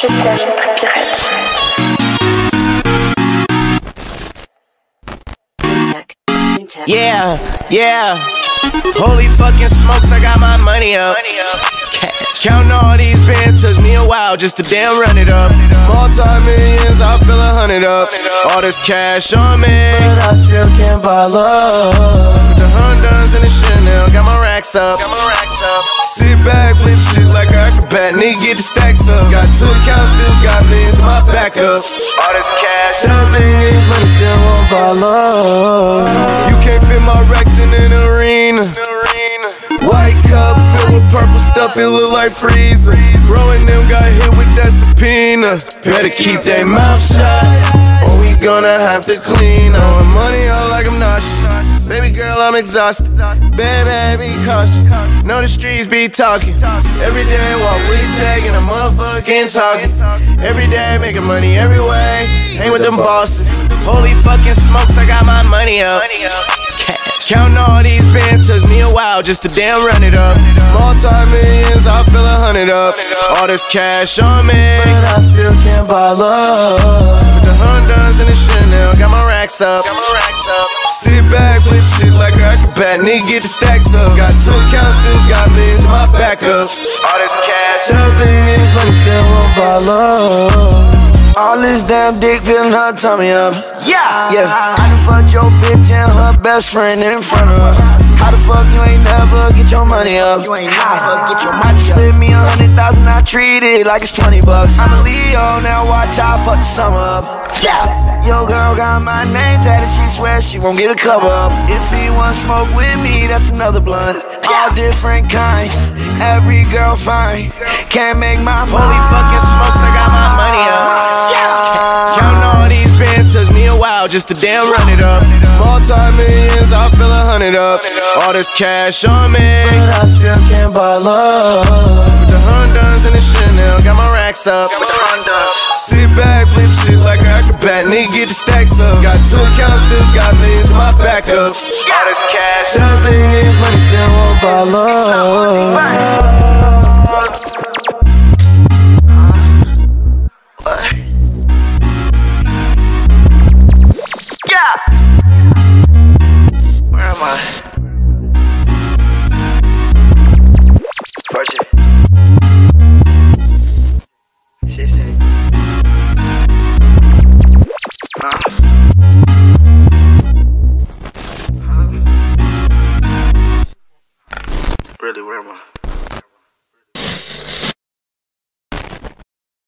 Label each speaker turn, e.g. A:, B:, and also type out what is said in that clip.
A: Je t'aime, très pirate.
B: Yeah, yeah. Holy fucking smokes, I got my money up. Counting all these bands took me a while just to damn run it up. Multi-millions, I feel 100 up. All this cash on me, but I still can't buy love. Put the Hondas and the Chanel, got my racks up. Sit back, flip shit like an acrobat, nigga get the stacks up. Got 2 accounts, still got millions in my backup. All this cash, everything is money, still won't buy love. You can't fit my racks in an arena. White cup filled with purple stuff, it look like freezer. Growing them got hit with that subpoena. Better keep their mouth shut, or we gonna have to clean on money all like I'm nauseous. Baby girl, I'm exhausted. Baby, be cautious. Know the streets be talking. Every day walk with a check and a motherfucking talking. Every day making money every way. Hang with them bosses. Holy fucking smokes, I got my money up. Counting all these bands took me a while just to damn run it up. Multi-millions, I feel 100 up. All this cash on me, but I still can't buy love. With the Hondas and the Chanel, got my racks up. Sit back, flip shit like an acrobat, nigga get the stacks up. Got 2 accounts, still got millions in my backup. All this cash, everything is money, still won't buy love. All this damn dick feelin' her tummy up. Yeah, I done fucked your bitch and her best friend in front of her. How the fuck you ain't never get your money up? You ain't never get your money up. Split me 100,000, I treat it like it's 20 bucks. I'm a Leo, now watch I fuck the summer up. Yeah. Your girl got my name tatted, she swears she won't get a cover up. If he want smoke with me, that's another blunt. All different kinds, every girl fine. Can't make my mind. Holy fucking smokes, I got my money up. Counting all these bands took me a while just to damn run it up. Multi-millions, I feel 100 up. All this cash on me, but I still can't buy love. With the Hondas and the Chanel, got my racks up. Sit back, flip shit like an acrobat, nigga get the stacks up. Got 2 accounts, still got millions in my backup. All this cash, everything is money, still won't buy love. Where am I? Project 16. Really, where am I?